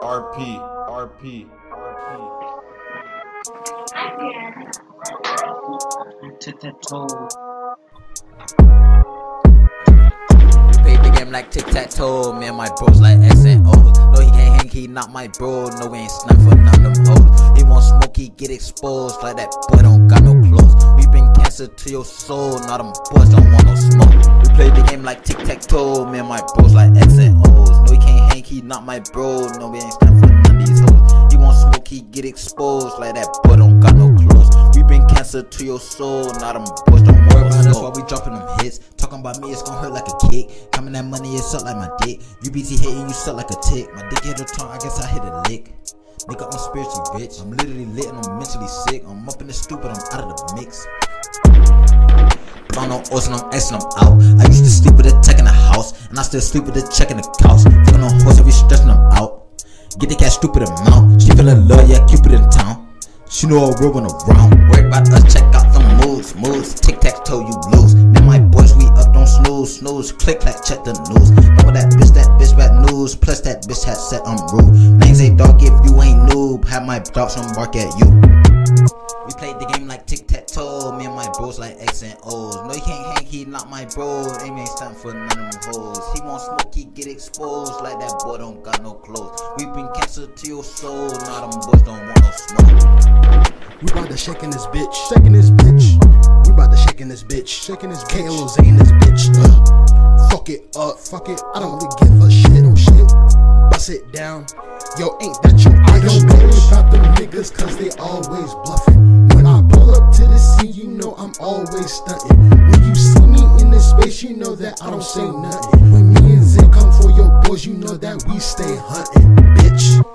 RP. Tic-tac-toe. We played the game like tic-tac-toe. Me and my bros like X and O's. No, he can't hang, he not my bro. No, we ain't snap for none of them hoes. He want smoke, he get exposed. Like that boy don't got no clothes. We bring cancer to your soul. Now them boys don't want no smoke. We played the game like tic-tac-toe. Me and my bros like X and O's. No, he can't hang, he not my bro. No, we ain't snap for none of these hoes. He want smoke, he get exposed. Like that boy don't got no clothes. We bring cancer to your soul. Now them boys don't want no smoke. That's why we dropping them hits. Talking about me, it's gon' hurt like a kick. Coming that money, it suck like my dick. You BT hating, you suck like a tick. My dick hit a tongue, I guess I hit a lick. Nigga, I'm spiritually rich. I'm literally lit and I'm mentally sick. I'm up in the stupid, I'm out of the mix. But I'm no O's and I'm X and I'm out. I used to sleep with a tech in the house, and I still sleep with a check in the couch. Fucking on horse, every stressing them out. Get the cat stupid amount. She feelin' love, yeah, Cupid in town. She know I'm rolling around. Worried about us, check out the moves. Tic-tac-toe, you lose. Me and my boys, we up, don't snooze. Click, clack, check the news. Know that bitch bad news. Plus that bitch had said I'm rude. Names ain't dog if you ain't noob. Have my dogs and bark at you. We played the game like tic-tac-toe. Me and my bros like X and O's. No, he can't hang, he not my bro. Aim ain't stand for none of them hoes. He want smoke, he get exposed. Like that boy don't got no clothes. We bring cancer to your soul. Now them boys don't want no smoke. We bout to shaking this bitch. We bout to shaking this bitch. KLO's in this bitch. Fuck it up. I don't really give a shit. Bust it down. Yo, ain't that your bitch? I don't worry about them niggas cause they always bluffing. When I pull up to the scene, you know I'm always stunting. When you see me in this space, you know that I don't say nothing. When me and Zay come for your boys, you know that we stay hunting, bitch.